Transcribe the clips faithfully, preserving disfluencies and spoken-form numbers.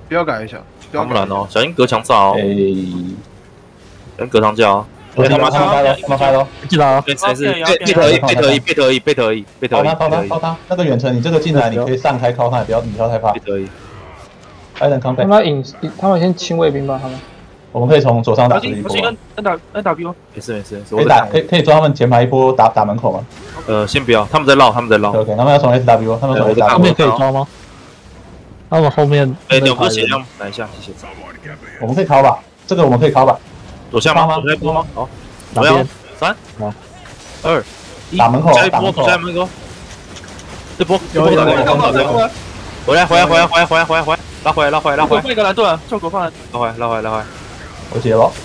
不要改一下，不要当然哦，小心隔墙炸哦， 哎， 小心隔墙架哦。 我他妈他妈开喽，他妈开喽， 记得啊， 没事没事，贝特而已，贝特而已，贝特而已，贝特而已，贝特而已， 靠他靠他靠他，那个远程你这个进来你可以散开靠他，不要你不要害怕。 贝特而已。 艾伦康贝他，们引他们先清卫兵吧，他们。 我们可以从左上打小出一波心小。心 N N N W， 没事没事没事， 可以打可以可以抓他们前排一波打打门口吗呃，先不要，他们在绕，他们在绕。 ？OK，他们要从 S W，他们从 S 后 W， 面可以抓吗？他们后面哎，两颗血量来一下，谢谢。 我们可以靠吧？这个我们可以靠吧？ 左下吗？左下一波吗？好， 哪边？ 三、二、一， 打门口下一波， 打门口左下门口。这波，这波有打有过来，回来，回来，回来，回来，回来，回来，回来，拉回来，拉回来，拉回来， 放一个蓝盾，效果放蓝。 拉回来，拉回来，拉回来， 我解了。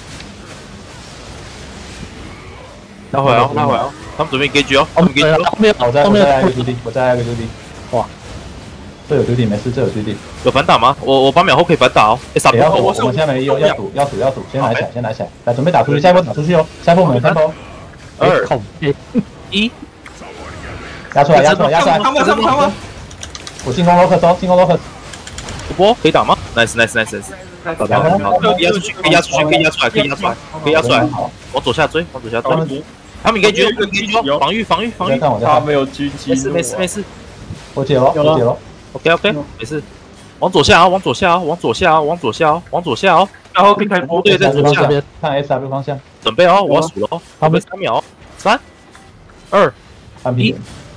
拉回来，拉回来。他们准备 engage 哦，他们 engage 哦。 后面我在后面我在挨个丢地，我在挨个丢地。 哇， 这有丢地没事，这有丢地。 有反打吗？我我八秒后可以反打哦。哎，傻也要赌， 逼！ 我们现在没用，要赌要赌要赌，先拿起来，先拿起来，来准备打出去，下一波打出去哦，下一波我们有 tempo， 二靠， 一， 压出来压出来压出来， 他们他们他们， 我进攻 locus 哦，进攻 locus， 这波可以打吗 ？Nice nice nice nice。好的，好，可以压出去，可以压出去，可以压出来，可以压出来，可以压出来。往左下追，往左下追。他们 engage engage 防御防御防御。 看我在看， 他没有狙击， 没事没事没事。 我解了，我解了。 OK OK，没事。往左下啊，往左下啊，往左下啊，往左下哦，往左下哦。 然后可以开波。 对，在左下这。边看 S W 方向， 准备哦，我要数了哦。他们三秒，三、二、 看 P 点，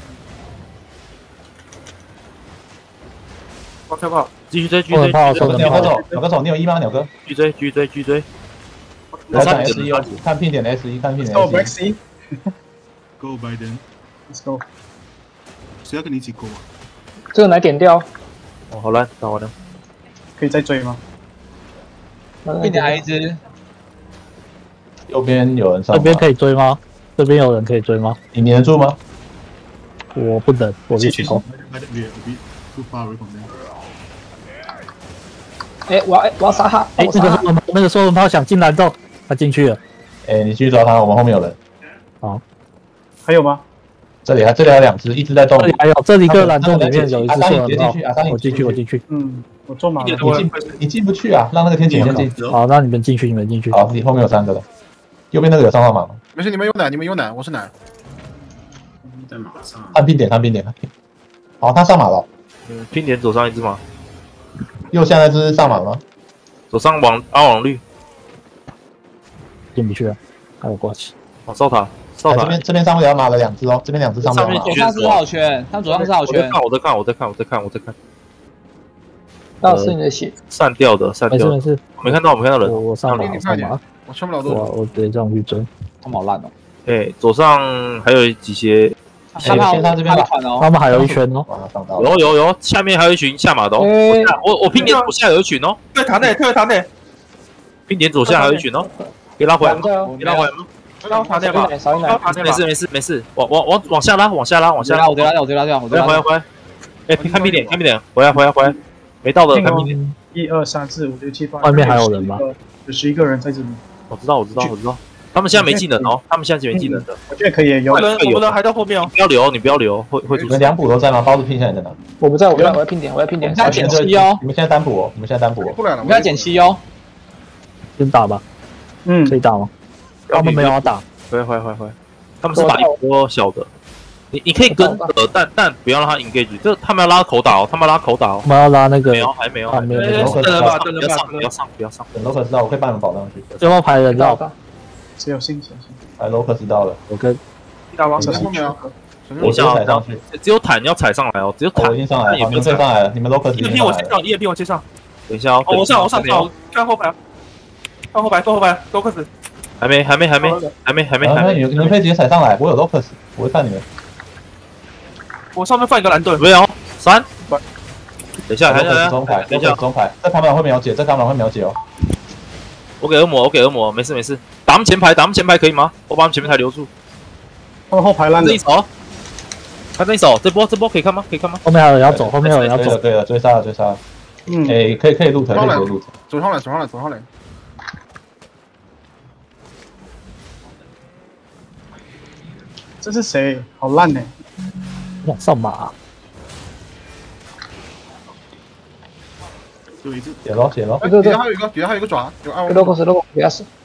往前跑。 继续追，继续后追，继续追， 面炮手鸟哥走，鸟哥走，你有一吗？鸟哥， 继续追，继续追，继续追。 来看 S 一哦，看 P 点的 S 一，看 P 点的 Go S 一。 back C， Go Biden， Let's go。 谁要跟你一起 Go 啊？ 这个来点掉。 哦，好烂，打完了。 可以再追吗？ 一点还一只， 右边有人上， 这边可以追吗？这边有人可以追吗？ 你黏得住吗？ 我不能，我是起头。 Biden we are a bit too far away from them。 哎，我要哎我要杀他。 哎，那个收文那个收文炮想进蓝洞，他进去了。 哎，你继续抓他，我们后面有人。 好， 还有吗？ 这里还这里还有两只，一只在动这。里还有这里一个蓝洞里面有一只收文炮阿桑你直接进去阿桑你我进去，我进去。 嗯，我做马了。 一点多你进你进不去啊，让那个天谴先进。 好，那你们进去，你们进去。 好，你后面有三个了，右边那个有上号码吗？ 没事，你们有奶，你们有奶，我是奶。 在马上。 看拼点，看拼点，看拼。好，他上马了， 嗯，拼点左上一只嘛， 右下那只上马了吗？ 左上网阿网绿， 进不去了，还有挂起。 往烧塔，烧塔。 哎这边这边上面有马了两只哦，这边两只上面有马。 左上是好圈，他左上是好圈。 我在看，我在看，我在看，我在看。 那是你的血。 散掉的，散掉的。 没事没事， 没看到，我没看到人。 我我上马，我上马， 我撑不了我多久。 我直接这样去追。 他们好烂哦。 哎，左上还有几些， 哎，先他这边吧。 哦。 他们还有一圈哦。 哇，上到了。 有有有，下面还有一群下马的哦。我我拼点左下有一群哦， 对塔内，对塔内， 拼点左下还有一群哦，给拉回来吗？ 对给拉回来吗？ 高塔内吧， 少一奶。 高塔内吧。 没事没事没事，往往往往下拉，往下拉，往下拉。 我直接拉掉，我直接拉掉，我直接拉掉。 回来回来回来。哎，看拼点看拼点，回来回来回来，没到的看拼点。 一二三四五六七八。 外面还有人吗？ 有十一个人在这里。 我知道我知道我知道，他们现在没技能哦，他们现在没技能的。 我觉得可以有。 我们我们人还在后面哦。 不要留，你不要留，会会出事。 你们两补都在吗？包子拼现在在哪？ 我不在，我不在，我要拼点，我要拼点。 我们现在减七哦， 你们现在单补哦，你们现在单补哦。 过来了， 我们现在减七哦。 先打吧， 嗯可以打吗？他们没有要打。 回来回来回来回来，他们是打一波小的。你你可以跟着，但但不要让他 engage，这他们要拉口打哦，他们要拉口打哦我。们要拉那个没有，还没有， 还没有哎没有， 等人吧，等人吧不要上，不要上，不要上。 等 locus 到，我可以帮你们保上去。 最后排人到， 只有信神信。 哎 locus 到了， 我跟打王在后面啊。 我先踩上去。 只有坦要踩上来哦，只有坦我已经上来了，好，你们退上来了，你们 locus 已一个经上来了。 拼我接上，一个拼我接上。 等一下哦， 哦，我上我上上，看后排，看后排，看后排，都开始。 还没还没还没还没还没还没， 然后你你们可以直接踩上来，我有 locus，我会看你们。 我上面放一个蓝盾准。备哦，三。等一下，等一 locus 下， 中排等一下 ，locus，中排，这卡马会秒解，这卡马会秒解哦。 我给恶魔，我给恶魔，没事没事，打他们前排，打他们前排可以吗？我把他们前面台留住。 他们后排烂的这一。手，看这一手，这波这波可以看吗？可以看吗？ 后面还有人要走，后面有人要走。 对了对了，追杀了追杀了。 嗯。 哎，可以可以录腿，可以录腿。 走上来，走上来，走上来。 这是谁？好烂呢。 往上马， 对，这解咯解咯， 对对对底下还有一个，底下还有一个爪，有二给 logo 是 logo，给他死。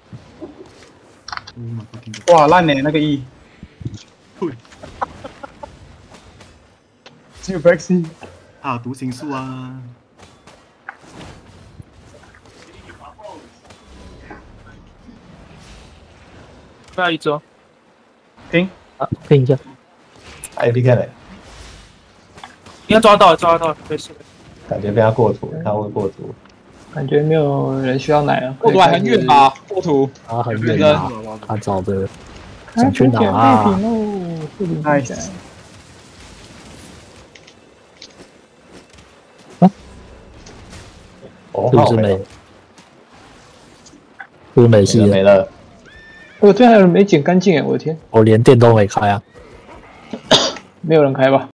我马上听到。 哇烂呢那个 E， 对， 只有 Brexy， 他有读心术啊。 再一只哦， 停， 啊，听一下， A P K 嘞， 应该抓到了，抓到了，没事。 感觉被他过图，他会过图。 感觉没有人需要奶了。 过图还很远吧？过图啊，很远远啊，他找的想去哪啊？ nice， 哦， 是不是没？是不是没戏了？ 没了， 我这还有人没捡干净哎，我的天， 我连电都没开啊！ 没有人开吧？